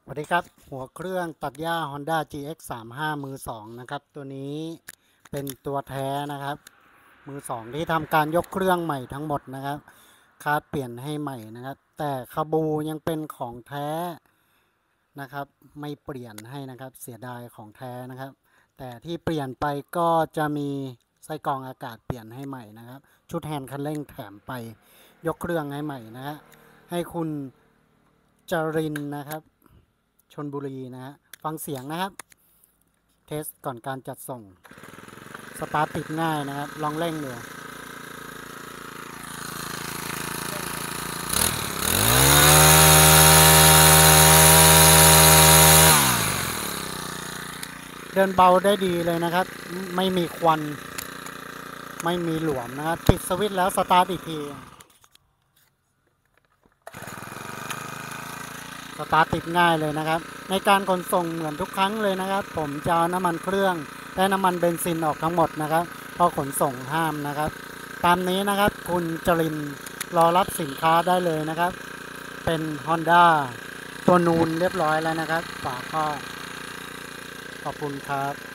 สวัสดีครับหัวเครื่องตัดหญ้า Honda GX35 มือ2นะครับตัวนี้เป็นตัวแท้นะครับมือ2ที่ทำการยกเครื่องใหม่ทั้งหมดนะครับคาดเปลี่ยนให้ใหม่นะครับแต่คาบูยังเป็นของแท้นะครับไม่เปลี่ยนให้นะครับเสียดายของแท้นะครับแต่ที่เปลี่ยนไปก็จะมีไส้กรองอากาศเปลี่ยนให้ใหม่นะครับชุดแฮนด์คันเร่งแถมไปยกเครื่องให้ใหม่นะฮะให้คุณจรินนะครับชลบุรีนะฮะฟังเสียงนะครับเทสก่อนการจัดส่งสตาร์ทติดง่ายนะครับลองเร่งดูเดินเบาได้ดีเลยนะครับไม่มีควันไม่มีหลวมนะครับปิดสวิตช์แล้วสตาร์ทอีกทีสตาร์ทติดง่ายเลยนะครับในการขนส่งเหมือนทุกครั้งเลยนะครับผมจะเอาน้ำมันเครื่องและน้ำมันเบนซินออกทั้งหมดนะครับเพราะขนส่งห้ามนะครับตามนี้นะครับคุณจรินรอรับสินค้าได้เลยนะครับเป็น Honda ตัวนูนเรียบร้อยแล้วนะครับฝากก็ขอบคุณครับ